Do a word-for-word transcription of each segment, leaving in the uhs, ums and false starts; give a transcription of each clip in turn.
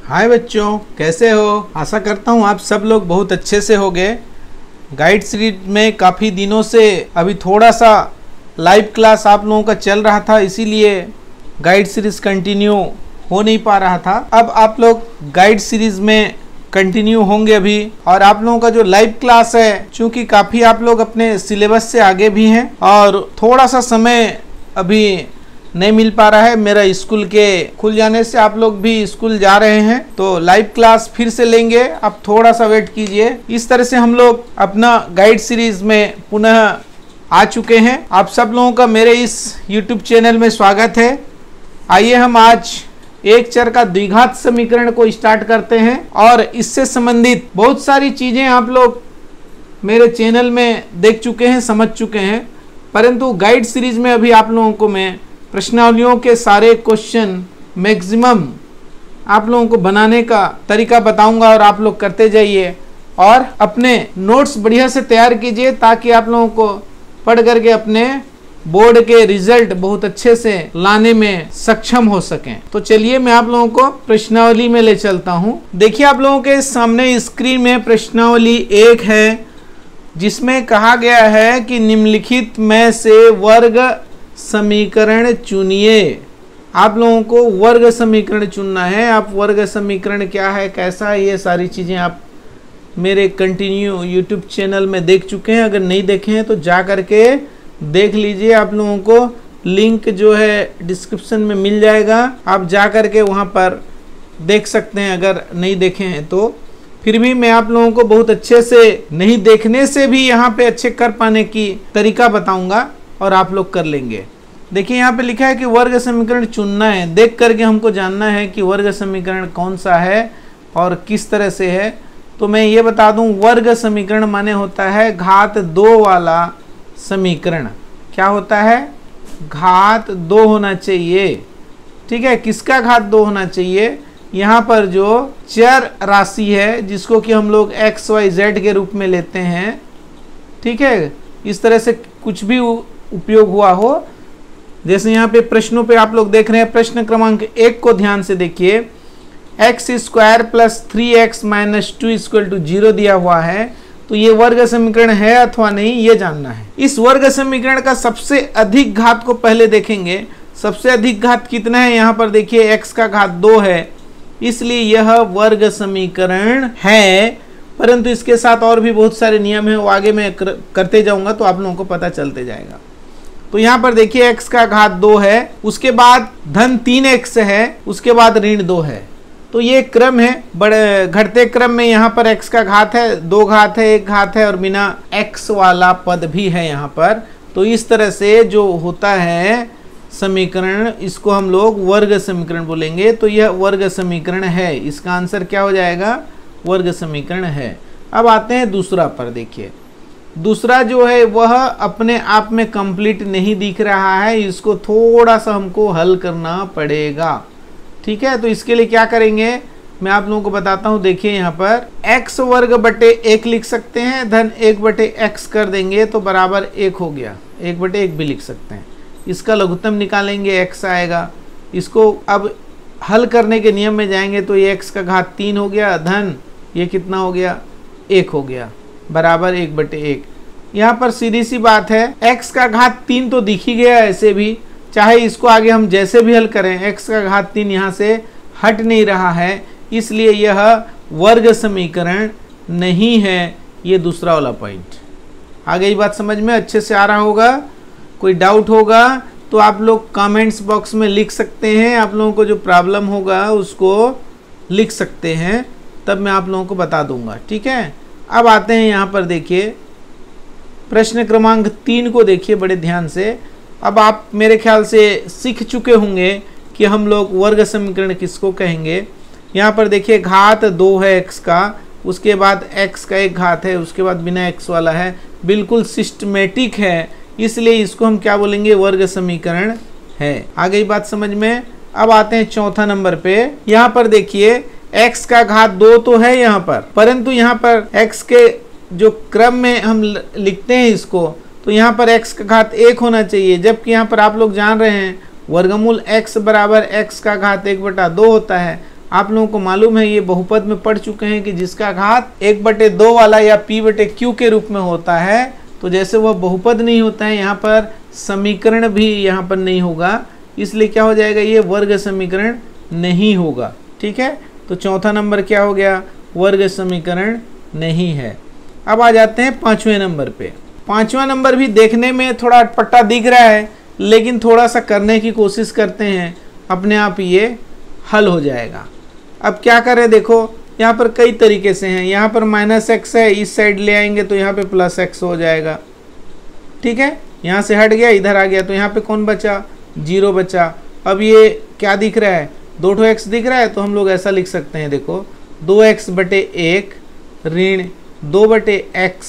हाय बच्चों, कैसे हो? आशा करता हूँ आप सब लोग बहुत अच्छे से होंगे। गाइड सीरीज में काफ़ी दिनों से अभी थोड़ा सा लाइव क्लास आप लोगों का चल रहा था, इसीलिए गाइड सीरीज कंटिन्यू हो नहीं पा रहा था। अब आप लोग गाइड सीरीज में कंटिन्यू होंगे अभी, और आप लोगों का जो लाइव क्लास है, चूँकि काफ़ी आप लोग अपने सिलेबस से आगे भी हैं और थोड़ा सा समय अभी नहीं मिल पा रहा है। मेरा स्कूल के खुल जाने से आप लोग भी स्कूल जा रहे हैं, तो लाइव क्लास फिर से लेंगे। आप थोड़ा सा वेट कीजिए। इस तरह से हम लोग अपना गाइड सीरीज में पुनः आ चुके हैं। आप सब लोगों का मेरे इस यूट्यूब चैनल में स्वागत है। आइए हम आज एक चर का द्विघात समीकरण को स्टार्ट करते हैं, और इससे संबंधित बहुत सारी चीजें आप लोग मेरे चैनल में देख चुके हैं, समझ चुके हैं, परंतु गाइड सीरीज में अभी आप लोगों को मैं प्रश्नावलियों के सारे क्वेश्चन मैक्सिमम आप लोगों को बनाने का तरीका बताऊंगा, और आप लोग करते जाइए और अपने नोट्स बढ़िया से तैयार कीजिए, ताकि आप लोगों को पढ़ करके अपने बोर्ड के रिजल्ट बहुत अच्छे से लाने में सक्षम हो सकें। तो चलिए मैं आप लोगों को प्रश्नावली में ले चलता हूं। देखिए आप लोगों के सामने स्क्रीन में प्रश्नावली एक है, जिसमें कहा गया है कि निम्नलिखित में से वर्ग समीकरण चुनिए। आप लोगों को वर्ग समीकरण चुनना है। आप वर्ग समीकरण क्या है, कैसा है, ये सारी चीज़ें आप मेरे कंटिन्यू यूट्यूब चैनल में देख चुके हैं। अगर नहीं देखे हैं तो जा करके देख लीजिए। आप लोगों को लिंक जो है डिस्क्रिप्शन में मिल जाएगा, आप जा करके वहाँ पर देख सकते हैं अगर नहीं देखे हैं तो। फिर भी मैं आप लोगों को बहुत अच्छे से, नहीं देखने से भी यहाँ पे अच्छे कर पाने की तरीका बताऊंगा, और आप लोग कर लेंगे। देखिए यहाँ पे लिखा है कि वर्ग समीकरण चुनना है। देख करके हमको जानना है कि वर्ग समीकरण कौन सा है और किस तरह से है। तो मैं ये बता दूं, वर्ग समीकरण माने होता है घात दो वाला समीकरण। क्या होता है? घात दो होना चाहिए। ठीक है, किसका घात दो होना चाहिए? यहाँ पर जो चर राशि है, जिसको कि हम लोग एक्स वाई जेड के रूप में लेते हैं। ठीक है, इस तरह से कुछ भी उपयोग हुआ हो, जैसे यहाँ पे प्रश्नों पे आप लोग देख रहे हैं। प्रश्न क्रमांक एक को ध्यान से देखिए। X square plus three x minus two equal to zero दिया हुआ है, तो ये वर्ग समीकरण है अथवा नहीं, ये जानना है। इस वर्ग समीकरण का सबसे अधिक घात को पहले देखेंगे। सबसे अधिक घात कितना है? यहाँ पर देखिए एक्स का घात दो है, इसलिए यह वर्ग समीकरण है। परंतु इसके साथ और भी बहुत सारे नियम हैं, वो आगे मैं कर, करते जाऊंगा तो आप लोगों को पता चलते जाएगा। तो यहाँ पर देखिए एक्स का घात दो है, उसके बाद धन तीन एक्स है, उसके बाद ऋण दो है। तो ये क्रम है, बड़े घटते क्रम में यहाँ पर एक्स का घात है, दो घात है, एक घात है, और बिना एक्स वाला पद भी है यहाँ पर। तो इस तरह से जो होता है समीकरण, इसको हम लोग वर्ग समीकरण बोलेंगे। तो यह वर्ग समीकरण है। इसका आंसर क्या हो जाएगा? वर्ग समीकरण है। अब आते हैं दूसरा पर। देखिए दूसरा जो है वह अपने आप में कंप्लीट नहीं दिख रहा है, इसको थोड़ा सा हमको हल करना पड़ेगा। ठीक है, तो इसके लिए क्या करेंगे मैं आप लोगों को बताता हूं। देखिए यहाँ पर एक्स वर्ग बटे एक लिख सकते हैं, धन एक बटे एक्स कर देंगे तो बराबर एक हो गया। एक बटे एक भी लिख सकते हैं। इसका लघुत्तम निकालेंगे, एक्स आएगा। इसको अब हल करने के नियम में जाएंगे तो ये एक्स का घात तीन हो गया, धन ये कितना हो गया? एक हो गया, बराबर एक बटे एक। यहाँ पर सीधी सी बात है, x का घात तीन तो दिख ही गया ऐसे भी, चाहे इसको आगे हम जैसे भी हल करें, x का घात तीन यहाँ से हट नहीं रहा है, इसलिए यह वर्ग समीकरण नहीं है। ये दूसरा वाला पॉइंट। आगे ये बात समझ में अच्छे से आ रहा होगा। कोई डाउट होगा तो आप लोग कमेंट्स बॉक्स में लिख सकते हैं। आप लोगों को जो प्रॉब्लम होगा उसको लिख सकते हैं, तब मैं आप लोगों को बता दूंगा। ठीक है, अब आते हैं यहाँ पर देखिए प्रश्न क्रमांक तीन को देखिए बड़े ध्यान से। अब आप मेरे ख्याल से सीख चुके होंगे कि हम लोग वर्ग समीकरण किसको कहेंगे। यहाँ पर देखिए घात दो है एक्स का, उसके बाद एक्स का एक घात है, उसके बाद बिना एक्स वाला है, बिल्कुल सिस्टमेटिक है, इसलिए इसको हम क्या बोलेंगे? वर्ग समीकरण है। आ गई बात समझ में? अब आते हैं चौथा नंबर पे। यहाँ पर देखिए x का घात दो तो है यहाँ पर, परंतु यहाँ पर x के जो क्रम में हम लिखते हैं इसको, तो यहाँ पर x का घात एक होना चाहिए, जबकि यहाँ पर आप लोग जान रहे हैं वर्गमूल x बराबर x का घात एक बटा दो होता है। आप लोगों को मालूम है, ये बहुपद में पढ़ चुके हैं कि जिसका घात एक बटे दो वाला या पी बटे क्यू के रूप में होता है, तो जैसे वह बहुपद नहीं होता है, यहाँ पर समीकरण भी यहाँ पर नहीं होगा, इसलिए क्या हो जाएगा, ये वर्ग समीकरण नहीं होगा। ठीक है, तो चौथा नंबर क्या हो गया, वर्ग समीकरण नहीं है। अब आ जाते हैं पांचवें नंबर पे। पांचवा नंबर भी देखने में थोड़ा अटपटा दिख रहा है, लेकिन थोड़ा सा करने की कोशिश करते हैं, अपने आप ये हल हो जाएगा। अब क्या करें, देखो यहाँ पर कई तरीके से हैं। यहाँ पर माइनस एक्स है, इस साइड ले आएंगे तो यहाँ पे प्लस एक्स हो जाएगा। ठीक है, यहाँ से हट गया, इधर आ गया, तो यहाँ पे कौन बचा, जीरो बचा। अब ये क्या दिख रहा है, दो ठो एक्स दिख रहा है, तो हम लोग ऐसा लिख सकते हैं, देखो दो एक्स बटे एक ऋण दो बटे एक्स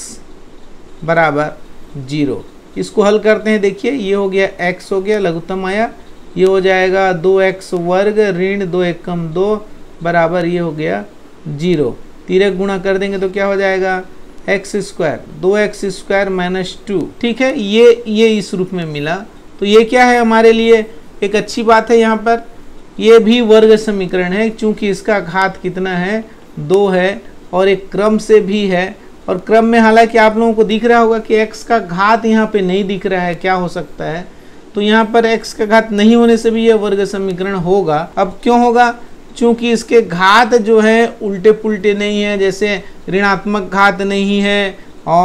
बराबर जीरो। इसको हल करते हैं, देखिए ये हो गया x हो गया, लघुत्तम आया, ये हो जाएगा दो एक्स वर्ग ऋण दो एक कम दो बराबर ये हो गया जीरो। तिरक गुणा कर देंगे तो क्या हो जाएगा, एक्स स्क्वायर, दो एक्स स्क्वायर माइनस टू। ठीक है, ये ये इस रूप में मिला, तो ये क्या है हमारे लिए एक अच्छी बात है। यहाँ पर ये भी वर्ग समीकरण है, क्योंकि इसका घात कितना है, दो है, और एक क्रम से भी है, और क्रम में हालांकि आप लोगों को दिख रहा होगा कि x का घात यहाँ पे नहीं दिख रहा है, क्या हो सकता है, तो यहाँ पर x का घात नहीं होने से भी यह वर्ग समीकरण होगा। अब क्यों होगा, क्योंकि इसके घात जो है उल्टे पुल्टे नहीं है, जैसे ऋणात्मक घात नहीं है,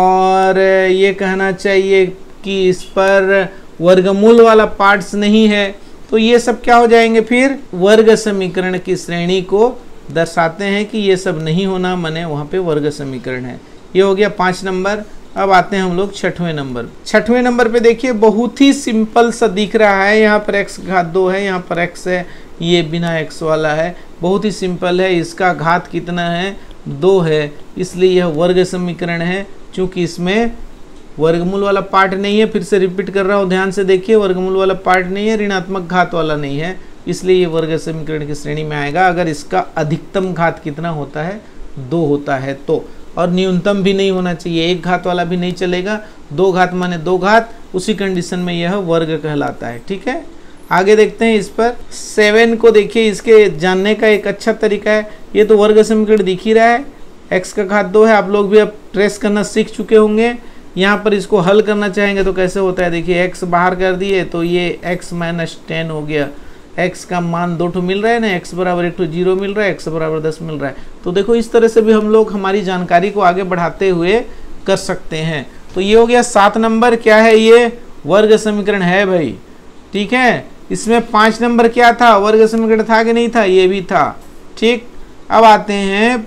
और ये कहना चाहिए कि इस पर वर्गमूल वाला पार्ट्स नहीं है, तो ये सब क्या हो जाएंगे, फिर वर्ग समीकरण की श्रेणी को दर्शाते हैं कि ये सब नहीं होना, माने वहाँ पे वर्ग समीकरण है। ये हो गया पाँच नंबर। अब आते हैं हम लोग छठवें नंबर। छठवें नंबर पे देखिए बहुत ही सिंपल सा दिख रहा है, यहाँ पर x घात दो है, यहाँ पर x है, ये बिना x वाला है, बहुत ही सिंपल है। इसका घात कितना है, दो है, इसलिए यह वर्ग समीकरण है, क्योंकि इसमें वर्गमूल वाला पार्ट नहीं है। फिर से रिपीट कर रहा हूँ, ध्यान से देखिए, वर्गमूल वाला पार्ट नहीं है, ऋणात्मक घात वाला नहीं है, इसलिए ये वर्ग समीकरण की श्रेणी में आएगा। अगर इसका अधिकतम घात कितना होता है, दो होता है तो, और न्यूनतम भी नहीं होना चाहिए, एक घात वाला भी नहीं चलेगा, दो घात माने दो घात, उसी कंडीशन में यह वर्ग कहलाता है। ठीक है, आगे देखते हैं इस पर। सेवन को देखिए, इसके जानने का एक अच्छा तरीका है, ये तो वर्ग समीकरण दिख ही रहा है, एक्स का घात दो है, आप लोग भी अब ट्रेस करना सीख चुके होंगे। यहाँ पर इसको हल करना चाहेंगे तो कैसे होता है, देखिए एक्स बाहर कर दिए तो ये एक्स माइनस टेन हो गया, x का मान दो ठो मिल रहा है ना, x बराबर एक ठो जीरो मिल रहा है, x बराबर दस मिल रहा है। तो देखो इस तरह से भी हम लोग हमारी जानकारी को आगे बढ़ाते हुए कर सकते हैं। तो ये हो गया सात नंबर, क्या है ये, वर्ग समीकरण है भाई। ठीक है, इसमें पाँच नंबर क्या था, वर्ग समीकरण था कि नहीं था, ये भी था। ठीक, अब आते हैं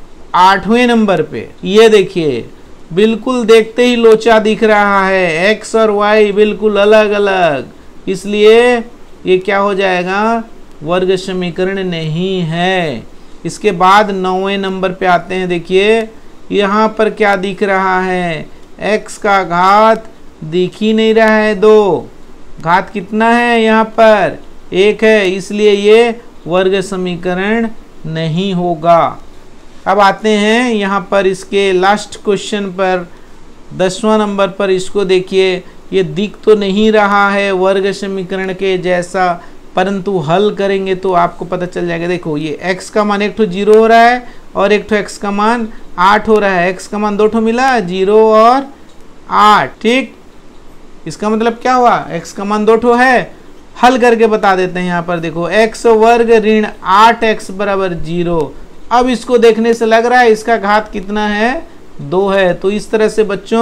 आठवें नंबर पे। ये देखिए बिल्कुल देखते ही लोचा दिख रहा है, x और y बिल्कुल अलग अलग, इसलिए ये क्या हो जाएगा, वर्ग समीकरण नहीं है। इसके बाद नौवें नंबर पे आते हैं। देखिए यहाँ पर क्या दिख रहा है, x का घात दिख ही नहीं रहा है, दो, घात कितना है यहाँ पर, एक है, इसलिए ये वर्ग समीकरण नहीं होगा। अब आते हैं यहाँ पर इसके लास्ट क्वेश्चन पर, दसवां नंबर पर। इसको देखिए, ये दिख तो नहीं रहा है वर्ग समीकरण के जैसा, परंतु हल करेंगे तो आपको पता चल जाएगा। देखो ये x का मान एक ठो जीरो हो रहा है और एक ठो x का मान आठ हो रहा है, x का मान दो ठो मिला, जीरो और आठ। ठीक, इसका मतलब क्या हुआ, x का मान दो ठो है, हल करके बता देते हैं। यहाँ पर देखो x वर्ग ऋण आठ एक्स बराबर जीरो। अब इसको देखने से लग रहा है इसका घात कितना है, दो है। तो इस तरह से बच्चों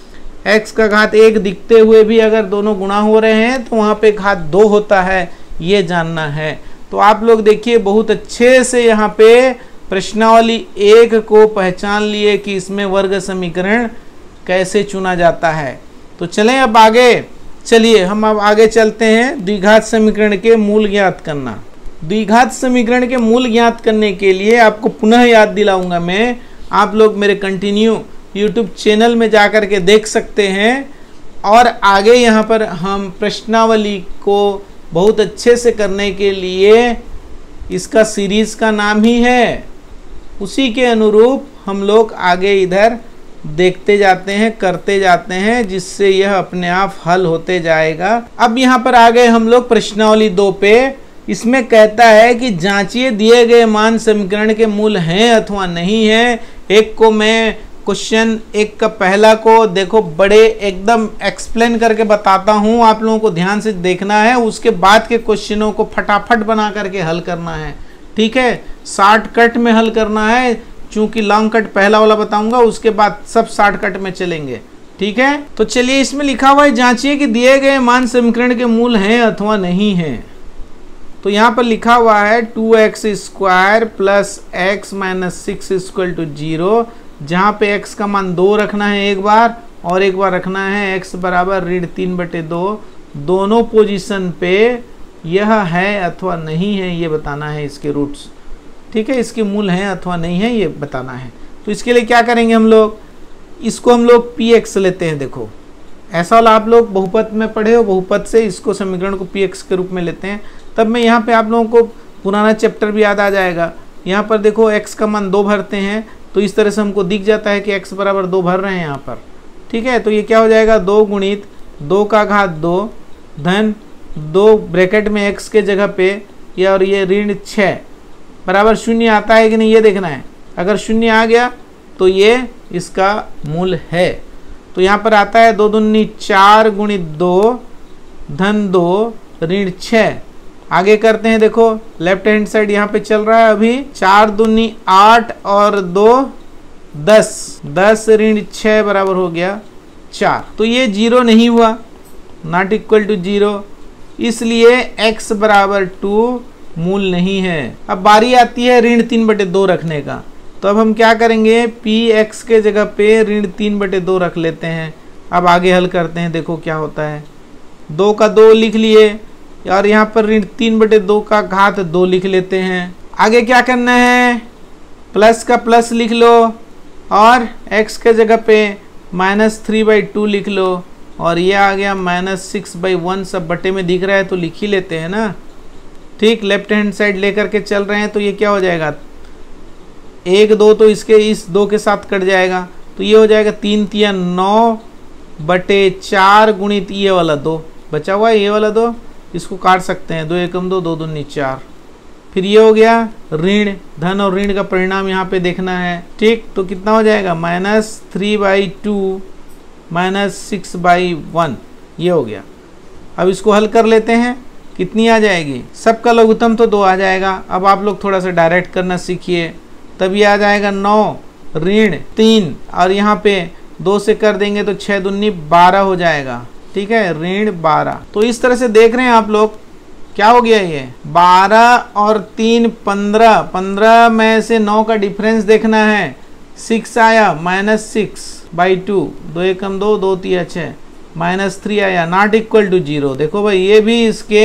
x का घात एक दिखते हुए भी अगर दोनों गुणा हो रहे हैं तो वहाँ पे घात दो होता है, ये जानना है। तो आप लोग देखिए बहुत अच्छे से यहाँ पे प्रश्नावली एक को पहचान लिए कि इसमें वर्ग समीकरण कैसे चुना जाता है। तो चलें अब आगे, चलिए हम अब आगे चलते हैं द्विघात समीकरण के मूल ज्ञात करना। द्विघात समीकरण के मूल ज्ञात करने के लिए आपको पुनः याद दिलाऊंगा मैं, आप लोग मेरे कंटिन्यू यूट्यूब चैनल में जाकर के देख सकते हैं, और आगे यहाँ पर हम प्रश्नावली को बहुत अच्छे से करने के लिए, इसका सीरीज का नाम ही है, उसी के अनुरूप हम लोग आगे इधर देखते जाते हैं, करते जाते हैं, जिससे यह अपने आप हल होते जाएगा। अब यहाँ पर आ गए हम लोग प्रश्नावली दो पे। इसमें कहता है कि जांचिए दिए गए मान समीकरण के मूल हैं अथवा नहीं है। एक को मैं क्वेश्चन एक का पहला को देखो बड़े एकदम एक्सप्लेन करके बताता हूं, आप लोगों को ध्यान से देखना है, उसके बाद के क्वेश्चनों को फटाफट बना करके हल करना है। ठीक है, शॉर्टकट में हल करना है, चूंकि लॉन्ग कट पहला वाला बताऊंगा, उसके बाद सब शॉर्टकट में चलेंगे। ठीक है, तो चलिए इसमें लिखा हुआ है जांचिए कि दिए गए मान समीकरण के मूल हैं अथवा नहीं है। तो यहाँ पर लिखा हुआ है two x square plus x minus six equal to zero, जहाँ पे x का मान दो रखना है एक बार और एक बार रखना है x बराबर ऋण तीन बटे दो। दोनों पोजीशन पे यह है अथवा नहीं है ये बताना है, इसके रूट्स। ठीक है, इसके मूल हैं अथवा नहीं है ये बताना है। तो इसके लिए क्या करेंगे हम लोग, इसको हम लोग पी एक्स लेते हैं। देखो ऐसा वाला आप लोग बहुपद में पढ़े हो, बहुपद से इसको समीकरण को पी एक्स के रूप में लेते हैं। तब मैं यहाँ पे आप लोगों को पुराना चैप्टर भी याद आ जाएगा। यहाँ पर देखो x का मान दो भरते हैं, तो इस तरह से हमको दिख जाता है कि x बराबर दो भर रहे हैं यहाँ पर। ठीक है, तो ये क्या हो जाएगा, दो गुणित दो का घात दो धन दो ब्रैकेट में x के जगह पे ये और ये ऋण छः बराबर शून्य आता है कि नहीं ये देखना है। अगर शून्य आ गया तो ये इसका मूल है। तो यहाँ पर आता है दो दूनी चार गुणित दो धन दो ऋण छः। आगे करते हैं, देखो लेफ्ट हैंड साइड यहाँ पे चल रहा है अभी, चार दूनी आठ और दो दस, दस ऋण छः बराबर हो गया चार। तो ये जीरो नहीं हुआ, नॉट इक्वल टू जीरो, इसलिए x बराबर टू मूल नहीं है। अब बारी आती है ऋण तीन बटे दो रखने का। तो अब हम क्या करेंगे, पी एक्स के जगह पे ऋण तीन बटे दो रख लेते हैं। अब आगे हल करते हैं, देखो क्या होता है, दो का दो लिख लिए और यहाँ पर ऋण तीन बटे दो का घात दो लिख लेते हैं। आगे क्या करना है, प्लस का प्लस लिख लो और x के जगह पे माइनस थ्री बाई टू लिख लो और ये आ गया माइनस सिक्स बाई वन। सब बटे में दिख रहा है तो लिख ही लेते हैं ना। ठीक, लेफ्ट हैंड साइड लेकर के चल रहे हैं तो ये क्या हो जाएगा, एक दो तो इसके इस दो के साथ कट जाएगा, तो ये हो जाएगा तीन तिया नौ बटे चार गुणित ये वाला दो बचा हुआ है, ये वाला दो इसको काट सकते हैं, दो एकम दो, दो दूनी चार। फिर ये हो गया ऋण, धन और ऋण का परिणाम यहाँ पे देखना है। ठीक, तो कितना हो जाएगा, minus three by two minus six by one, ये हो गया। अब इसको हल कर लेते हैं, कितनी आ जाएगी, सबका लघुत्तम तो दो आ जाएगा। अब आप लोग थोड़ा सा डायरेक्ट करना सीखिए, तब ये आ जाएगा नौ ऋण तीन और यहाँ पे दो से कर देंगे तो छः दूनी बारह हो जाएगा। ठीक है, ऋण बारह। तो इस तरह से देख रहे हैं आप लोग, क्या हो गया, ये बारह और तीन पंद्रह, पंद्रह में से नौ का डिफरेंस देखना है, सिक्स आया माइनस सिक्स बाई टू, दो एकम दो, दो तिया छः, माइनस थ्री आया, नॉट इक्वल टू जीरो। देखो भाई ये भी इसके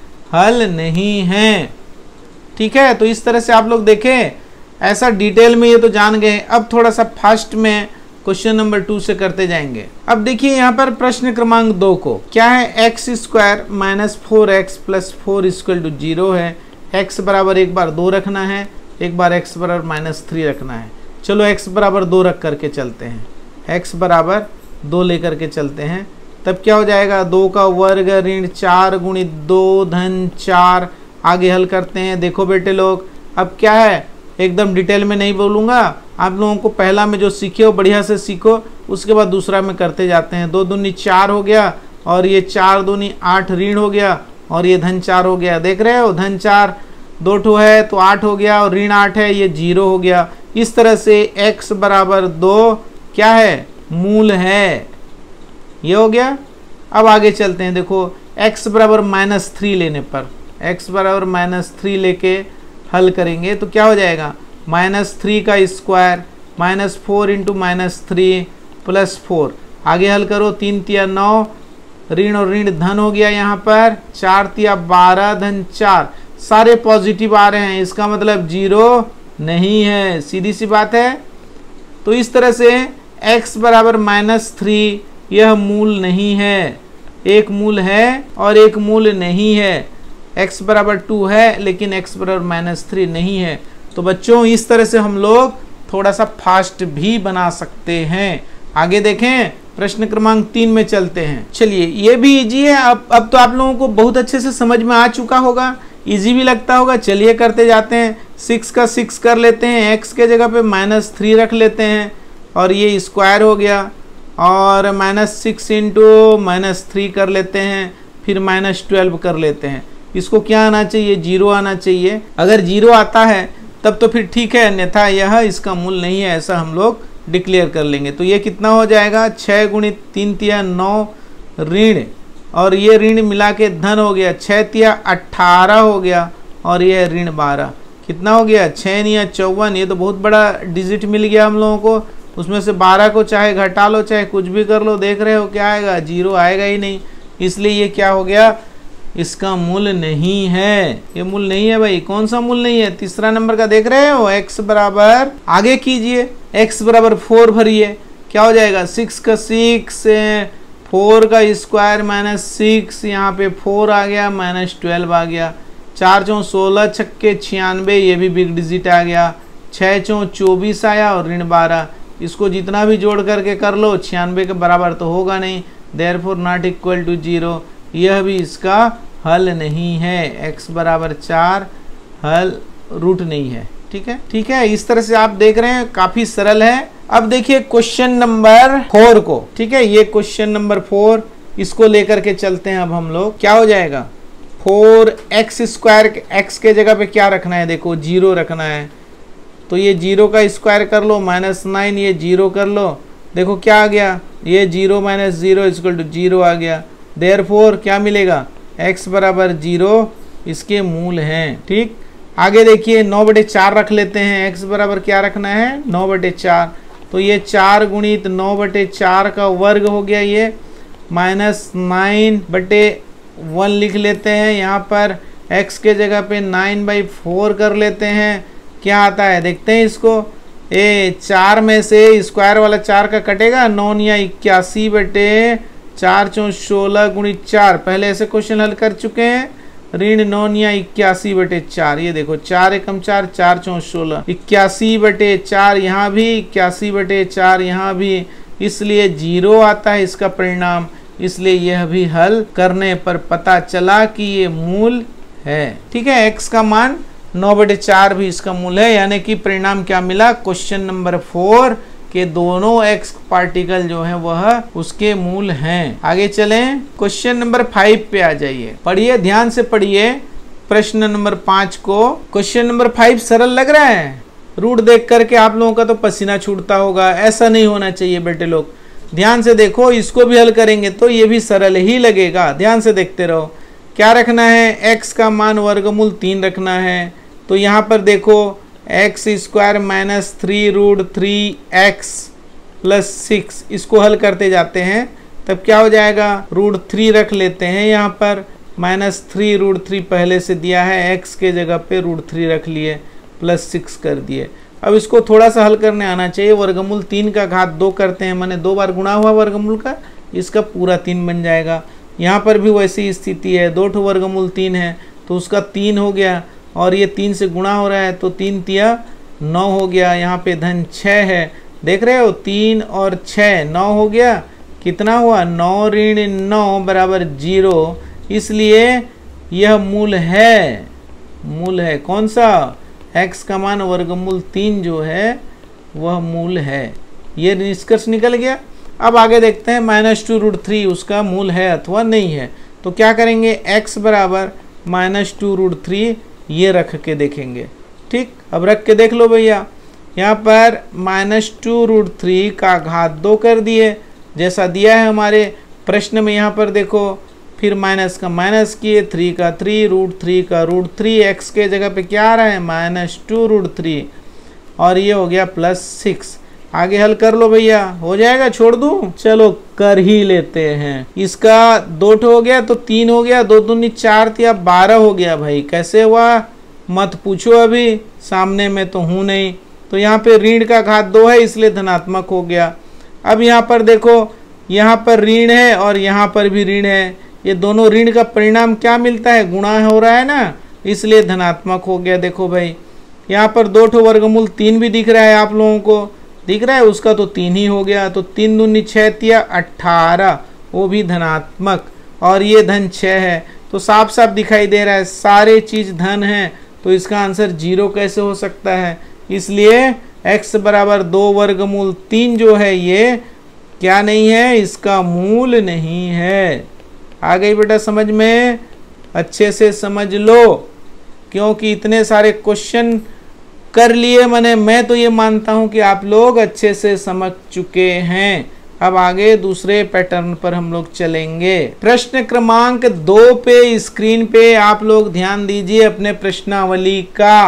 हल नहीं है। ठीक है, तो इस तरह से आप लोग देखें, ऐसा डिटेल में ये तो जान गए। अब थोड़ा सा फास्ट में क्वेश्चन नंबर टू से करते जाएंगे। अब देखिए यहाँ पर प्रश्न क्रमांक दो को क्या है, x square minus four x plus four equal to zero है। एक्स बराबर एक बार दो रखना है, एक बार एक्स बराबर माइनस थ्री रखना है। चलो एक्स बराबर दो रख करके चलते हैं, एक्स बराबर दो लेकर के चलते हैं। तब क्या हो जाएगा, दो का वर्ग ऋण चार गुणित दो धन चार। आगे हल करते हैं। देखो बेटे लोग, अब क्या है, एकदम डिटेल में नहीं बोलूँगा, आप लोगों को पहला में जो सीखे हो बढ़िया से सीखो, उसके बाद दूसरा में करते जाते हैं। दो दूनी चार हो गया और ये चार दूनी आठ ऋण हो गया और ये धन चार हो गया। देख रहे हो, धन चार दो ठो है तो आठ हो गया और ऋण आठ है, ये जीरो हो गया। इस तरह से x बराबर दो क्या है, मूल है, ये हो गया। अब आगे चलते हैं। देखो x बराबर माइनस थ्री लेने पर, x बराबर माइनस थ्री लेके हल करेंगे तो क्या हो जाएगा, माइनस थ्री का square minus four into minus three plus four. आगे हल करो, तीन तिया नौ, ऋण और ऋण धन हो गया यहाँ पर, चार तिया बारह धन चार, सारे पॉजिटिव आ रहे हैं, इसका मतलब जीरो नहीं है, सीधी सी बात है। तो इस तरह से x बराबर माइनस थ्री यह मूल नहीं है, एक मूल है और एक मूल नहीं है। x बराबर टू है लेकिन x बराबर माइनस थ्री नहीं है। तो बच्चों इस तरह से हम लोग थोड़ा सा फास्ट भी बना सकते हैं। आगे देखें, प्रश्न क्रमांक तीन में चलते हैं। चलिए ये भी इजी है। अब अब तो आप लोगों को बहुत अच्छे से समझ में आ चुका होगा इजी भी लगता होगा, चलिए करते जाते हैं। सिक्स का सिक्स कर लेते हैं, एक्स के जगह पे माइनस थ्री रख लेते हैं और ये स्क्वायर हो गया, और minus six into minus three कर लेते हैं, फिर माइनस ट्वेल्व कर लेते हैं। इसको क्या आना चाहिए, जीरो आना चाहिए। अगर जीरो आता है तब तो फिर ठीक है, अन्यथा यह इसका मूल नहीं है, ऐसा हम लोग डिक्लेयर कर लेंगे। तो ये कितना हो जाएगा, छः गुणित तीन तिया नौ ऋण, और ये ऋण मिला के धन हो गया, छः तिया अट्ठारह हो गया, और ये ऋण बारह। कितना हो गया, छः निया चौवन। ये तो बहुत बड़ा डिजिट मिल गया हम लोगों को। उसमें से बारह को चाहे घटा लो चाहे कुछ भी कर लो, देख रहे हो क्या आएगा, जीरो आएगा ही नहीं। इसलिए ये क्या हो गया, इसका मूल नहीं है। ये मूल नहीं है भाई। कौन सा मूल नहीं है, तीसरा नंबर का देख रहे हो, x बराबर, आगे कीजिए, x बराबर फोर भरिए, क्या हो जाएगा, सिक्स का सिक्स, फोर का स्क्वायर माइनस सिक्स, यहाँ पे फोर आ गया, माइनस ट्वेल्व आ गया, चार चौ सोलह, छक्के छियानवे, ये भी बिग डिजिट आ गया, छः चौ चौबीस आया, और ऋण बारह। इसको जितना भी जोड़ करके कर लो, छियानवे के बराबर तो होगा नहीं, therefore not equal to zero. यह भी इसका हल नहीं है, x बराबर चार हल रूट नहीं है। ठीक है, ठीक है, इस तरह से आप देख रहे हैं, काफी सरल है। अब देखिए क्वेश्चन नंबर फोर को। ठीक है, ये क्वेश्चन नंबर फोर, इसको लेकर के चलते हैं अब हम लोग। क्या हो जाएगा, फोर एक्स स्क्वायर, एक्स के जगह पे क्या रखना है, देखो जीरो रखना है, तो ये जीरो का स्क्वायर कर लो, माइनस नाइन, ये जीरो कर लो, देखो क्या आ गया, ये zero minus zero equal to zero आ गया। देयरफॉर क्या मिलेगा, x बराबर जीरो इसके मूल हैं। ठीक, आगे देखिए नौ बटे चार रख लेते हैं, x बराबर क्या रखना है, नौ बटे चार, तो ये चार गुणित नौ बटे चार का वर्ग हो गया, ये माइनस नाइन बटे वन लिख लेते हैं, यहाँ पर x के जगह पे नाइन बाई फोर कर लेते हैं, क्या आता है देखते हैं इसको। ए चार में से स्क्वायर वाला चार का कटेगा, नौ या इक्यासी बटे चार चौ सोलह गुणित चार, पहले ऐसे क्वेश्चन हल कर चुके हैं, ऋण नौ या इक्यासी बटे चार, ये देखो चार एकम चार, चार चौ सोलह, इक्यासी बटे चार यहाँ भी, इक्यासी बटे चार यहाँ भी, इसलिए जीरो आता है इसका परिणाम। इसलिए यह भी हल करने पर पता चला कि ये मूल है। ठीक है, x का मान नौ बटे चार भी इसका मूल है, यानी कि परिणाम क्या मिला, क्वेश्चन नंबर फोर के दोनों x पार्टिकल जो है वह उसके मूल हैं। आगे चलें, क्वेश्चन नंबर फाइव पे आ जाइए, पढ़िए ध्यान से पढ़िए प्रश्न नंबर पांच को। क्वेश्चन नंबर फाइव सरल लग रहा है, रूट देख करके आप लोगों का तो पसीना छूटता होगा, ऐसा नहीं होना चाहिए बेटे लोग। ध्यान से देखो, इसको भी हल करेंगे तो ये भी सरल ही लगेगा, ध्यान से देखते रहो। क्या रखना है, x का मान वर्गमूल तीन रखना है, तो यहाँ पर देखो x square minus three root three x plus six, इसको हल करते जाते हैं तब क्या हो जाएगा, रूट थ्री रख लेते हैं, यहाँ पर माइनस थ्री रूट थ्री पहले से दिया है, एक्स के जगह पे रूट थ्री रख लिए, प्लस सिक्स कर दिए। अब इसको थोड़ा सा हल करने आना चाहिए, वर्गमूल तीन का घात दो करते हैं, मैंने दो बार गुणा हुआ वर्गमूल का, इसका पूरा तीन बन जाएगा। यहाँ पर भी वैसी स्थिति है, दो ठो वर्गमूल तीन है तो उसका तीन हो गया, और ये तीन से गुणा हो रहा है तो तीन तिया नौ हो गया, यहाँ पे धन छः है, देख रहे हो, तीन और छः नौ हो गया, कितना हुआ, नौ ऋण नौ बराबर जीरो, इसलिए यह मूल है, मूल है कौन सा, x का मान वर्गमूल तीन जो है वह मूल है। ये निष्कर्ष निकल गया। अब आगे देखते हैं माइनस टू रूट थ्री उसका मूल है अथवा नहीं है, तो क्या करेंगे, x बराबर माइनस टू रूट थ्री ये रख के देखेंगे। ठीक, अब रख के देख लो भैया, यहाँ पर माइनस टू रूट थ्री का घात दो कर दिए जैसा दिया है हमारे प्रश्न में, यहाँ पर देखो, फिर माइनस का माइनस किए, थ्री का थ्री, रूट थ्री का रूट थ्री, एक्स के जगह पे क्या आ रहा है, माइनस टू रूट थ्री, और ये हो गया प्लस सिक्स। आगे हल कर लो भैया, हो जाएगा, छोड़ दूं, चलो कर ही लेते हैं। इसका दो ठो हो गया तो तीन हो गया, दो दूनी चार या बारह हो गया। भाई कैसे हुआ मत पूछो, अभी सामने में तो हूं नहीं, तो यहाँ पे ऋण का घात दो है इसलिए धनात्मक हो गया। अब यहाँ पर देखो, यहाँ पर ऋण है और यहाँ पर भी ऋण है, ये दोनों ऋण का परिणाम क्या मिलता है, गुणा हो रहा है ना, इसलिए धनात्मक हो गया। देखो भाई यहाँ पर दो ठो वर्गमूल तीन भी दिख रहा है, आप लोगों को दिख रहा है, उसका तो तीन ही हो गया, तो तीन दूनी छः तिया अट्ठारह, वो भी धनात्मक, और ये धन छः है, तो तो साफ साफ दिखाई दे रहा है सारे चीज धन है, तो इसका आंसर जीरो कैसे हो सकता है। इसलिए x बराबर दो वर्गमूल तीन जो है ये क्या नहीं है, इसका मूल नहीं है। आ गई बेटा समझ में, अच्छे से समझ लो, क्योंकि इतने सारे क्वेश्चन कर लिए मैंने, मैं तो ये मानता हूं कि आप लोग अच्छे से समझ चुके हैं। अब आगे दूसरे पैटर्न पर हम लोग चलेंगे। प्रश्न क्रमांक दो पे स्क्रीन पे आप लोग ध्यान दीजिए अपने प्रश्नावली का,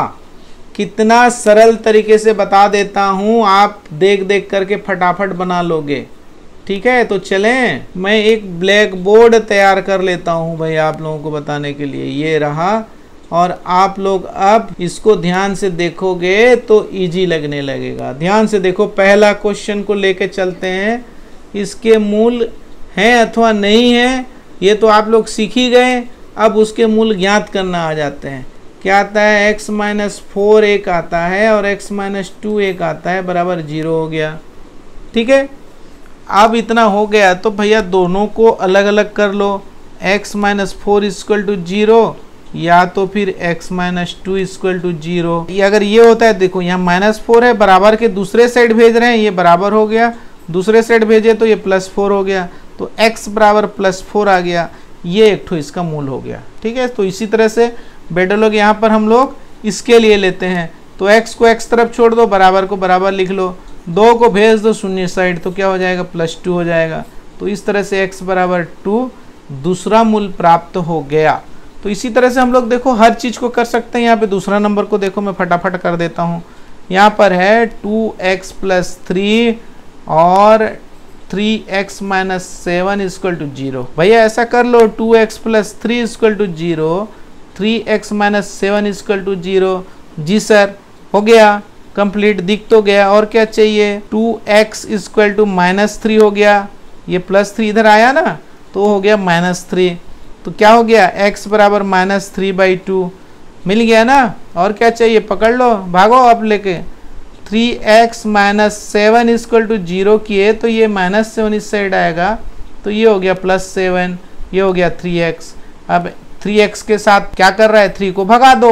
कितना सरल तरीके से बता देता हूं, आप देख देख करके फटाफट बना लोगे। ठीक है, तो चलें, मैं एक ब्लैक बोर्ड तैयार कर लेता हूं भाई आप लोगों को बताने के लिए। ये रहा, और आप लोग अब इसको ध्यान से देखोगे तो इजी लगने लगेगा। ध्यान से देखो, पहला क्वेश्चन को लेके चलते हैं। इसके मूल हैं अथवा नहीं है ये तो आप लोग सीख ही गए, अब उसके मूल ज्ञात करना आ जाते हैं। क्या आता है, x माइनस फोर एक आता है और x माइनस टू एक आता है, बराबर जीरो हो गया। ठीक है, अब इतना हो गया तो भैया दोनों को अलग अलग कर लो। x minus four equal to zero या तो फिर x minus two equal to zero. अगर ये होता है, देखो यहाँ माइनस फोर है, बराबर के दूसरे साइड भेज रहे हैं, ये बराबर हो गया, दूसरे साइड भेजे तो ये प्लस फोर हो गया, तो x बराबर प्लस फोर आ गया, ये एक ठो इसका मूल हो गया। ठीक है, तो इसी तरह से बेटा लोग यहाँ पर हम लोग इसके लिए लेते हैं, तो x को x तरफ छोड़ दो, बराबर को बराबर लिख लो, दो को भेज दो शून्य साइड, तो क्या हो जाएगा, प्लस टू हो जाएगा। तो इस तरह से x बराबर टू दूसरा मूल प्राप्त हो गया। तो इसी तरह से हम लोग देखो हर चीज़ को कर सकते हैं। यहाँ पे दूसरा नंबर को देखो, मैं फटाफट कर देता हूँ। यहाँ पर है टू एक्स प्लस थ्री और three x minus seven equal to zero. भैया ऐसा कर लो, two x plus three equal to zero, three x minus seven equal to zero. जी सर, हो गया कंप्लीट, दिख तो गया। और क्या चाहिए, two x equal to minus three हो गया, ये प्लस थ्री इधर आया ना, तो हो गया माइनस थ्री। तो क्या हो गया, x बराबर माइनस थ्री बाई टू मिल गया ना। और क्या चाहिए, पकड़ लो, भागो अब लेके। Three x minus seven equal to zero किए तो ये माइनस सेवन इस साइड आएगा, तो ये हो गया प्लस सेवन, ये हो गया थ्री एक्स। अब थ्री एक्स के साथ क्या कर रहा है, थ्री को भगा दो,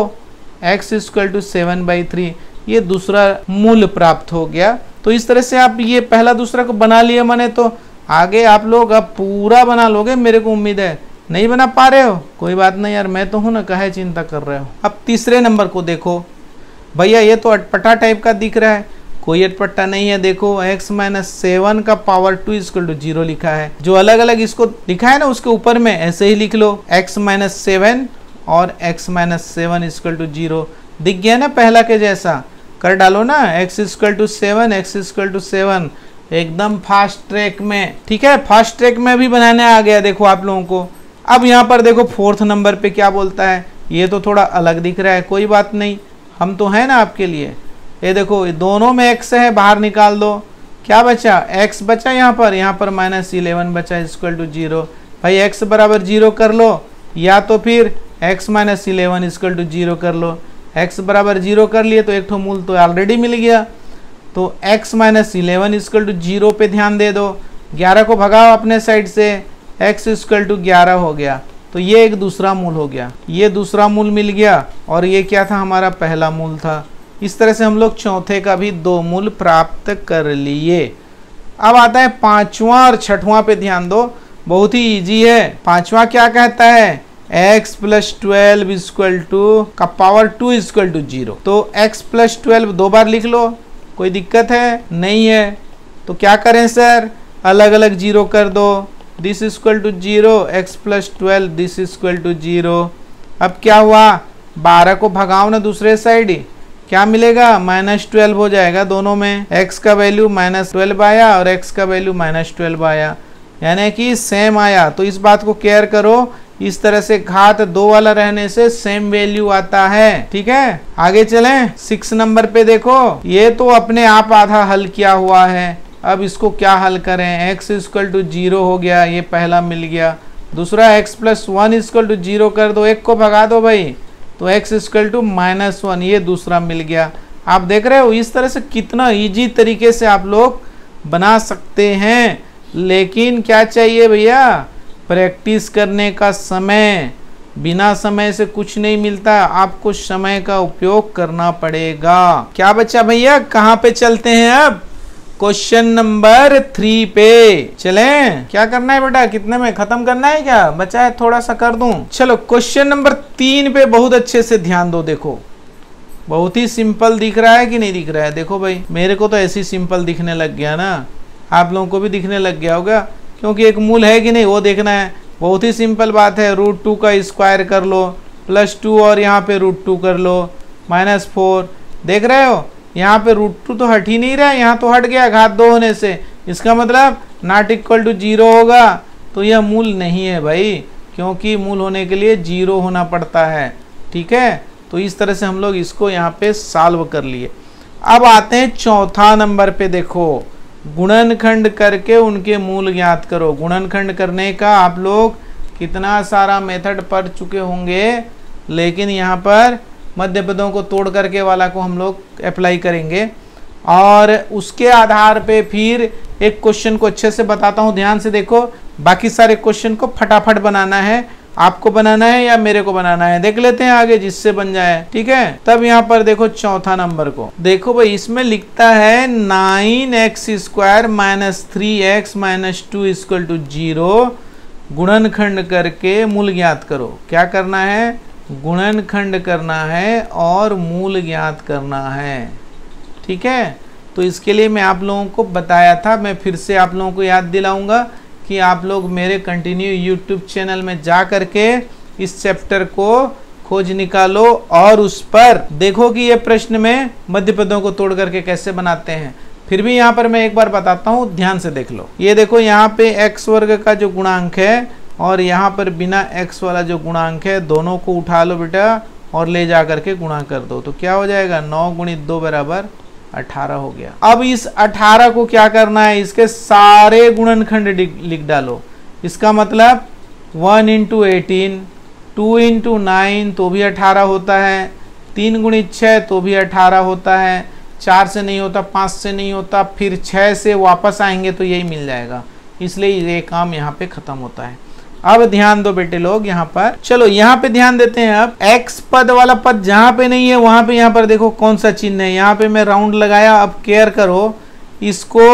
x equal to seven by three, ये दूसरा मूल प्राप्त हो गया। तो इस तरह से आप ये पहला दूसरा को बना लिया मैंने, तो आगे आप लोग अब पूरा बना लोगे, मेरे को उम्मीद है। नहीं बना पा रहे हो कोई बात नहीं यार, मैं तो हूं ना, काहे चिंता कर रहे हो। अब तीसरे नंबर को देखो भैया, ये तो अटपटा टाइप का दिख रहा है, कोई अटपटा नहीं है। देखो x माइनस सेवन का power two equal to zero लिखा है, जो अलग अलग इसको लिखा है ना उसके ऊपर में ऐसे ही लिख लो, x माइनस सेवन और x minus seven equal to zero. दिख गया ना पहला के जैसा, कर डालो ना, x equal to seven, x equal to seven, एकदम फास्ट ट्रैक में। ठीक है, फास्ट ट्रैक में भी बनाने आ गया देखो आप लोगों को। अब यहाँ पर देखो फोर्थ नंबर पे क्या बोलता है, ये तो थोड़ा अलग दिख रहा है, कोई बात नहीं, हम तो हैं ना आपके लिए। ये देखो दोनों में x है, बाहर निकाल दो, क्या बचा, x बचा यहाँ पर, यहाँ पर माइनस इलेवन बचा इक्वल टू जीरो। भाई x बराबर जीरो कर लो, या तो फिर x minus eleven equal to zero कर लो। x बराबर जीरो कर लिए तो एक ठो मूल तो ऑलरेडी मिल गया, तो x minus eleven equal to zero पे ध्यान दे दो, ग्यारह को भगाओ अपने साइड से, x इक्वल टू ग्यारह हो गया, तो ये एक दूसरा मूल हो गया, ये दूसरा मूल मिल गया, और ये क्या था, हमारा पहला मूल था। इस तरह से हम लोग चौथे का भी दो मूल प्राप्त कर लिए। अब आता है पांचवा और छठवां पे ध्यान दो, बहुत ही इजी है। पांचवा क्या कहता है, x plus twelve equal to का power two equal to zero. तो x प्लस ट्वेल्व दो बार लिख लो, कोई दिक्कत है नहीं है। तो क्या करें सर, अलग अलग जीरो कर दो, this equal to zero, x plus twelve this equal to zero. अब क्या हुआ, बारह को भगाओ ना दूसरे साइड, क्या मिलेगा, माइनस ट्वेल्व हो जाएगा दोनों में, x का वैल्यू माइनस ट्वेल्व आया और x का वैल्यू माइनस ट्वेल्व आया, यानी कि सेम आया। तो इस बात को केयर करो, इस तरह से घात दो वाला रहने से सेम वैल्यू आता है। ठीक है, आगे चलें, सिक्स नंबर पे देखो, ये तो अपने आप आधा हल किया हुआ है। अब इसको क्या हल करें, x इक्वल टू जीरो हो गया, ये पहला मिल गया, दूसरा x plus one equal to zero कर दो, एक को भगा दो भाई, तो x equal to minus one, ये दूसरा मिल गया। आप देख रहे हो इस तरह से कितना इजी तरीके से आप लोग बना सकते हैं। लेकिन क्या चाहिए भैया, प्रैक्टिस करने का समय। बिना समय से कुछ नहीं मिलता, आपको समय का उपयोग करना पड़ेगा। क्या बच्चा भैया, कहाँ पे चलते हैं अब? क्वेश्चन नंबर थ्री पे चलें। क्या करना है बेटा, कितने में खत्म करना है, क्या बचा है थोड़ा सा कर दूं? चलो क्वेश्चन नंबर तीन पे बहुत अच्छे से ध्यान दो। देखो बहुत ही सिंपल दिख रहा है कि नहीं दिख रहा है? देखो भाई, मेरे को तो ऐसी सिंपल दिखने लग गया ना, आप लोगों को भी दिखने लग गया होगा, क्योंकि एक मूल है कि नहीं वो देखना है। बहुत ही सिंपल बात है, रूट टू का स्क्वायर कर लो प्लस टू और यहाँ पे रूट टू कर लो माइनस फोर। देख रहे हो यहाँ पे रूट टू तो हट ही नहीं रहा है, यहाँ तो हट गया घात दो होने से, इसका मतलब नॉट इक्वल टू जीरो होगा। तो यह मूल नहीं है भाई, क्योंकि मूल होने के लिए जीरो होना पड़ता है। ठीक है, तो इस तरह से हम लोग इसको यहाँ पे सॉल्व कर लिए। अब आते हैं चौथा नंबर पे। देखो गुणनखंड करके उनके मूल ज्ञात करो। गुणनखंड करने का आप लोग कितना सारा मेथड पढ़ चुके होंगे, लेकिन यहाँ पर मध्य पदों को तोड़ करके वाला को हम लोग अप्लाई करेंगे और उसके आधार पे फिर एक क्वेश्चन को अच्छे से बताता हूँ। ध्यान से देखो, बाकी सारे क्वेश्चन को फटाफट बनाना है, आपको बनाना है या मेरे को बनाना है, देख लेते हैं आगे जिससे बन जाए। ठीक है, तब यहाँ पर देखो चौथा नंबर को देखो भाई, इसमें लिखता है nine x square minus three x minus two equal to zero. गुणनखंड करके मूल ज्ञात करो। क्या करना है? गुणनखंड करना है और मूल ज्ञात करना है। ठीक है, तो इसके लिए मैं आप लोगों को बताया था, मैं फिर से आप लोगों को याद दिलाऊंगा कि आप लोग मेरे कंटिन्यू यूट्यूब चैनल में जा करके इस चैप्टर को खोज निकालो और उस पर देखो कि ये प्रश्न में मध्य पदों को तोड़ करके कैसे बनाते हैं। फिर भी यहाँ पर मैं एक बार बताता हूँ, ध्यान से देख लो। ये देखो यहाँ पे एक्स वर्ग का जो गुणांक है और यहाँ पर बिना एक्स वाला जो गुणांक है, दोनों को उठा लो बेटा और ले जा करके गुणा कर दो। तो क्या हो जाएगा? नौ गुणित दो बराबर अठारह हो गया। अब इस अठारह को क्या करना है? इसके सारे गुणनखंड लिख डालो। इसका मतलब one into eighteen, two into nine तो भी अठारह होता है, तीन गुणित छः तो भी अठारह होता है, चार से नहीं होता, पाँच से नहीं होता, फिर छः से वापस आएंगे तो यही मिल जाएगा। इसलिए ये काम यहाँ पे खत्म होता है। अब ध्यान दो बेटे लोग यहाँ पर, चलो यहाँ पे ध्यान देते हैं। अब x पद वाला पद जहाँ पे नहीं है वहां पे यहाँ पर देखो कौन सा चिन्ह है, यहाँ पे मैं राउंड लगाया। अब केयर करो, इसको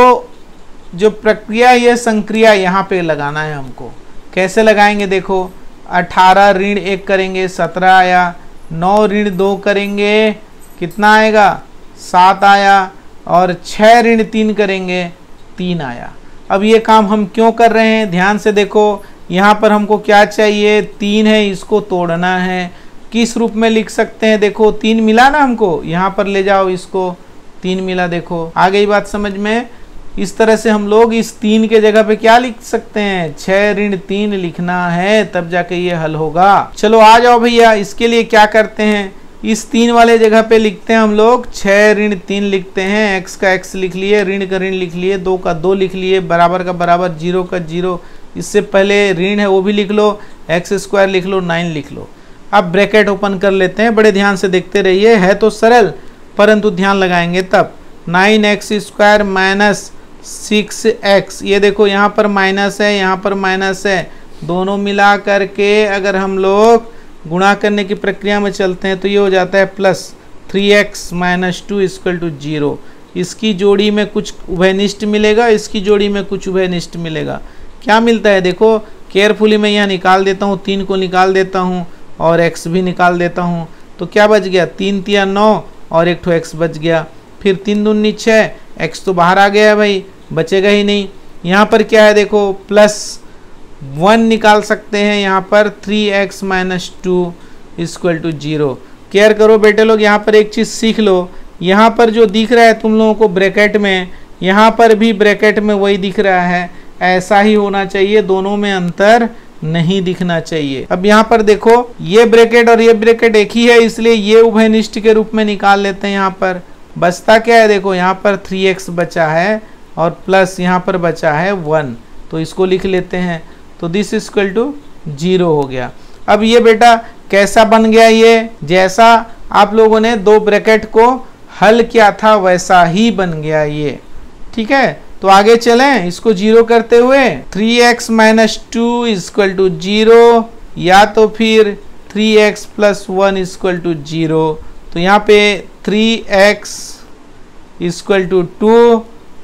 जो प्रक्रिया ये संक्रिया यहाँ पे लगाना है हमको। कैसे लगाएंगे? देखो अठारह ऋण एक करेंगे सत्रह आया, नौ ऋण दो करेंगे कितना आएगा? सात आया, और छः ऋण तीन करेंगे तीन आया। अब ये काम हम क्यों कर रहे हैं? ध्यान से देखो, यहाँ पर हमको क्या चाहिए? तीन है, इसको तोड़ना है। किस रूप में लिख सकते हैं? देखो तीन मिला ना हमको, यहाँ पर ले जाओ इसको, तीन मिला। देखो आ गई बात समझ में? इस तरह से हम लोग इस तीन के जगह पे क्या लिख सकते हैं? छः ऋण तीन लिखना है, तब जाके ये हल होगा। चलो आ जाओ भैया, इसके लिए क्या करते हैं? इस तीन वाले जगह पे लिखते हैं हम लोग छः ऋण तीन लिखते हैं। एक्स का एक्स लिख लिए, ऋण का ऋण लिख लिए, दो का दो लिख लिए, बराबर का बराबर, जीरो का जीरो, इससे पहले ऋण है वो भी लिख लो, एक्स स्क्वायर लिख लो, नाइन लिख लो। अब ब्रैकेट ओपन कर लेते हैं, बड़े ध्यान से देखते रहिए, है तो सरल परंतु ध्यान लगाएंगे तब। Nine x square minus six x, ये देखो यहाँ पर माइनस है, यहाँ पर माइनस है, दोनों मिला करके अगर हम लोग गुणा करने की प्रक्रिया में चलते हैं तो ये हो जाता है plus three x minus two equal to zero. इसकी जोड़ी में कुछ उभयनिष्ठ मिलेगा, इसकी जोड़ी में कुछ उभयनिष्ठ मिलेगा। क्या मिलता है? देखो केयरफुली मैं यहाँ निकाल देता हूँ, तीन को निकाल देता हूँ और एक्स भी निकाल देता हूँ। तो क्या बच गया? तीन तिया नौ और एक ठो एक्स बच गया। फिर तीन दूनी छः, एक्स तो बाहर आ गया है भाई, बचेगा ही नहीं। यहाँ पर क्या है? देखो प्लस वन निकाल सकते हैं, यहाँ पर three x minus two equal to zero. Care करो बेटे लोग, यहाँ पर एक चीज़ सीख लो, यहाँ पर जो दिख रहा है तुम लोगों को ब्रैकेट में, यहाँ पर भी ब्रैकेट में वही दिख रहा है, ऐसा ही होना चाहिए, दोनों में अंतर नहीं दिखना चाहिए। अब यहाँ पर देखो ये ब्रैकेट और ये ब्रैकेट एक ही है, इसलिए ये उभयनिष्ठ के रूप में निकाल लेते हैं। यहाँ पर बचता क्या है? देखो यहाँ पर थ्री एक्स बचा है और प्लस यहाँ पर बचा है वन, तो इसको लिख लेते हैं। तो दिस इक्वल टू जीरो हो गया। अब ये बेटा कैसा बन गया? ये जैसा आप लोगों ने दो ब्रैकेट को हल किया था वैसा ही बन गया ये। ठीक है, तो आगे चलें इसको जीरो करते हुए। Three x minus two equal to zero, या तो फिर three x plus one equal to zero. तो यहाँ पे three x equal to two,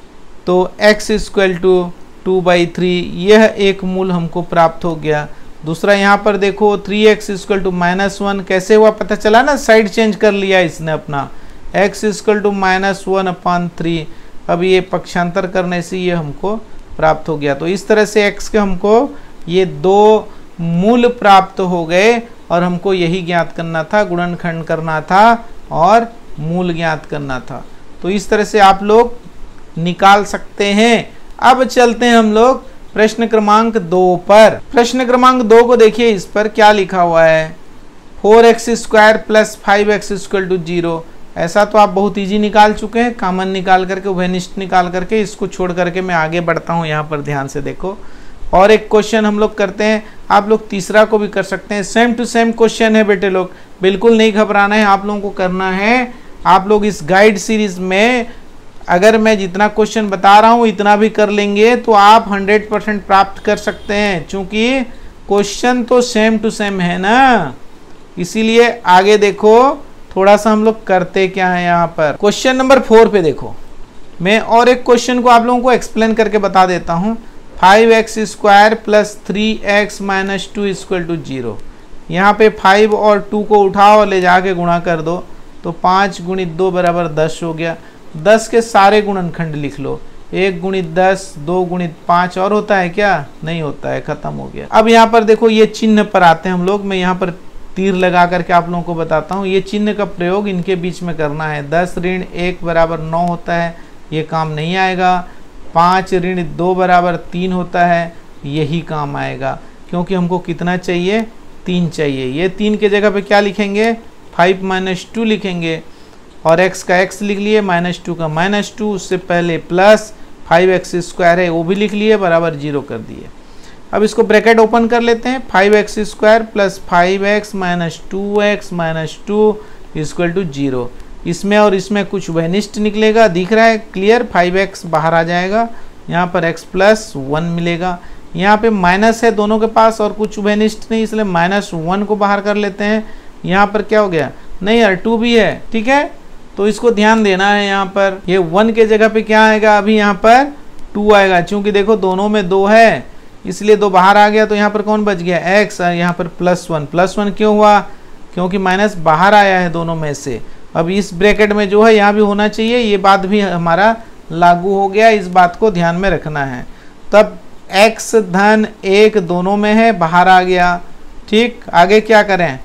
तो x equal to two by three, यह एक मूल हमको प्राप्त हो गया। दूसरा यहाँ पर देखो three x equal to minus one, कैसे हुआ पता चला ना, साइड चेंज कर लिया इसने अपना, x equal to minus one upon three. अब ये पक्षांतर करने से ये हमको प्राप्त हो गया। तो इस तरह से x के हमको ये दो मूल प्राप्त हो गए और हमको यही ज्ञात करना था, गुणनखंड करना था और मूल ज्ञात करना था। तो इस तरह से आप लोग निकाल सकते हैं। अब चलते हैं हम लोग प्रश्न क्रमांक दो पर। प्रश्न क्रमांक दो को देखिए, इस पर क्या लिखा हुआ है, four x square plus five x equal to zero. ऐसा तो आप बहुत इजी निकाल चुके हैं, कॉमन निकाल करके, उभयनिष्ठ निकाल करके। इसको छोड़ करके मैं आगे बढ़ता हूँ, यहाँ पर ध्यान से देखो। और एक क्वेश्चन हम लोग करते हैं, आप लोग तीसरा को भी कर सकते हैं, सेम टू सेम क्वेश्चन है बेटे लोग, बिल्कुल नहीं घबराना है, आप लोगों को करना है। आप लोग इस गाइड सीरीज में अगर मैं जितना क्वेश्चन बता रहा हूँ इतना भी कर लेंगे तो आप हंड्रेड परसेंट प्राप्त कर सकते हैं, क्योंकि क्वेश्चन तो सेम टू सेम है ना। इसीलिए आगे देखो, थोड़ा सा हम लोग करते क्या है यहाँ पर। क्वेश्चन नंबर फोर पे देखो, मैं और एक क्वेश्चन को आप लोगों को एक्सप्लेन करके बता देता हूँ। Five x square plus three x minus two equal to zero. यहाँ पे फाइव और टू को उठाओ और ले जाके गुणा कर दो, तो पाँच गुणित दो बराबर दस हो गया। दस के सारे गुणनखंड लिख लो, एक गुणित दस, दो गुणित पाँच, और होता है क्या, नहीं होता है, खत्म हो गया। अब यहाँ पर देखो, ये चिन्ह पर आते हैं हम लोग, मैं यहाँ पर तीर लगा करके आप लोगों को बताता हूँ। ये चिन्ह का प्रयोग इनके बीच में करना है। दस ऋण एक बराबर नौ होता है, ये काम नहीं आएगा। पाँच ऋण दो बराबर तीन होता है, यही काम आएगा, क्योंकि हमको कितना चाहिए, तीन चाहिए। ये तीन के जगह पे क्या लिखेंगे, फाइव माइनस टू लिखेंगे, और x का x लिख लिए, माइनस टू का माइनस टू, उससे पहले प्लस फाइव एक्स स्क्वायर है वो भी लिख लिए, बराबर जीरो कर दिए। अब इसको ब्रैकेट ओपन कर लेते हैं, five x square plus five x minus two x minus two equal to zero. इसमें और इसमें कुछ वैनिष्ट निकलेगा, दिख रहा है क्लियर, फाइव एक्स बाहर आ जाएगा, यहाँ पर x प्लस वन मिलेगा। यहाँ पे माइनस है दोनों के पास और कुछ वैनिष्ट नहीं, इसलिए माइनस वन को बाहर कर लेते हैं। यहाँ पर क्या हो गया, नहीं यार टू भी है, ठीक है, तो इसको ध्यान देना है। यहाँ पर ये वन के जगह पे क्या आएगा, अभी यहाँ पर टू आएगा, क्योंकि देखो दोनों में दो है, इसलिए दो बाहर आ गया, तो यहाँ पर कौन बच गया, x, और यहाँ पर प्लस वन। प्लस वन क्यों हुआ, क्योंकि माइनस बाहर आया है दोनों में से। अब इस ब्रैकेट में जो है यहाँ भी होना चाहिए, ये बात भी हमारा लागू हो गया, इस बात को ध्यान में रखना है। तब x धन एक दोनों में है, बाहर आ गया, ठीक। आगे क्या करें,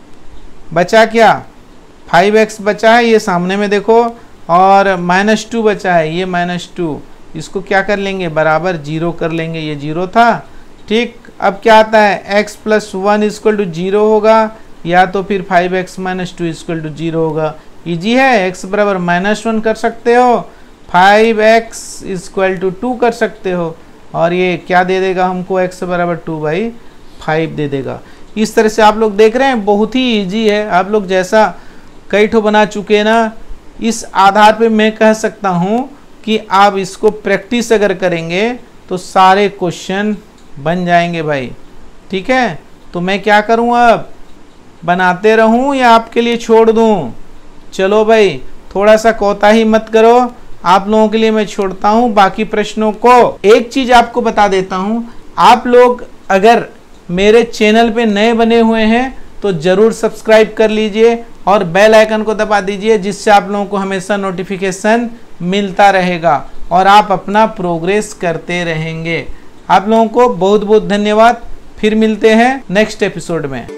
बचा क्या, फाइव एक्स बचा है, ये सामने में देखो, और माइनस टू बचा है, ये माइनस टू, इसको क्या कर लेंगे, बराबर जीरो कर लेंगे, ये जीरो था, ठीक। अब क्या आता है, x plus one equal to zero होगा, या तो फिर five x minus two equal to zero होगा। इजी है, x बराबर माइनस वन कर सकते हो, five x equal to two कर सकते हो, और ये क्या दे देगा हमको, x बराबर टू बाई फाइव दे देगा। इस तरह से आप लोग देख रहे हैं, बहुत ही ईजी है। आप लोग जैसा कई ठो बना चुके हैं ना, इस आधार पे मैं कह सकता हूँ कि आप इसको प्रैक्टिस अगर करेंगे तो सारे क्वेश्चन बन जाएंगे भाई, ठीक है। तो मैं क्या करूँ, अब बनाते रहूँ या आपके लिए छोड़ दूँ, चलो भाई थोड़ा सा कोताही मत करो, आप लोगों के लिए मैं छोड़ता हूँ बाकी प्रश्नों को। एक चीज़ आपको बता देता हूँ, आप लोग अगर मेरे चैनल पे नए बने हुए हैं तो ज़रूर सब्सक्राइब कर लीजिए और बेल आइकन को दबा दीजिए, जिससे आप लोगों को हमेशा नोटिफिकेशन मिलता रहेगा और आप अपना प्रोग्रेस करते रहेंगे। आप लोगों को बहुत बहुत धन्यवाद, फिर मिलते हैं नेक्स्ट एपिसोड में।